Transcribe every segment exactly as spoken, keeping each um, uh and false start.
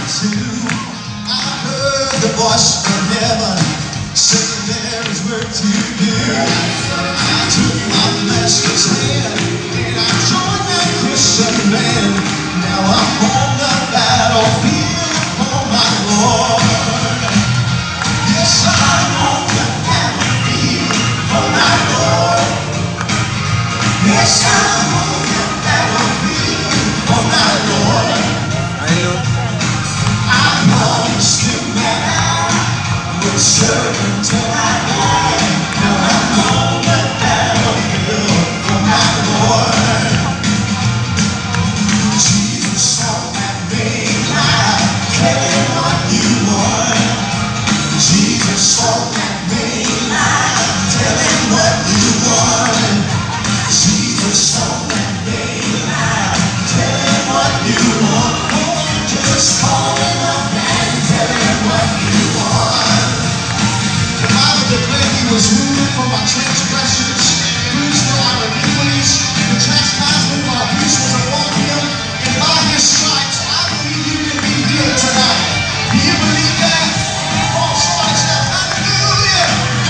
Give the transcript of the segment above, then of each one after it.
too. I heard the voice from heaven saying there is work to do. I took my master's hand and I joined that Christian band. Now I'm on the battlefield for my Lord. Yes, I'm on the battlefield for my Lord. Yes, I'm on the battlefield for my Lord. I know. I promised him that I would serve until I die. Now I'm on the battlefield for my Lord. Jesus on that main line, tell him what you want. Jesus on that main line, tell him what you want. Jesus on that main line, tell him what you want. Just call him up and tell him what you want. The Bible declared he was wounded for my transgressions, bruised for our iniquities. The chastisement of our peace was upon him, and by his stripes I believe you can be healed tonight. Do you believe that? Oh, somebody shout hallelujah!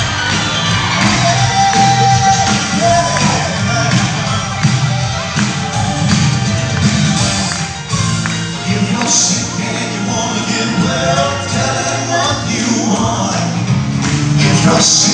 If you're sick and you want to get well, tell him what you want. If you're sick